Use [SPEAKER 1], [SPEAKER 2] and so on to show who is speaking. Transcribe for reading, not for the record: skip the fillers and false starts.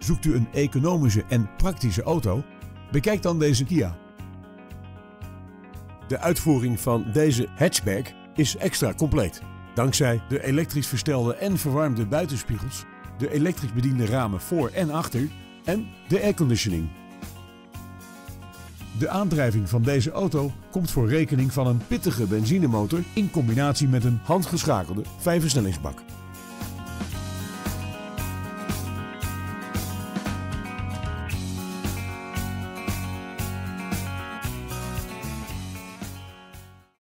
[SPEAKER 1] Zoekt u een economische en praktische auto? Bekijk dan deze Kia. De uitvoering van deze hatchback is extra compleet. Dankzij de elektrisch verstelde en verwarmde buitenspiegels, de elektrisch bediende ramen voor en achter en de airconditioning. De aandrijving van deze auto komt voor rekening van een pittige benzinemotor in combinatie met een handgeschakelde 5-versnellingsbak.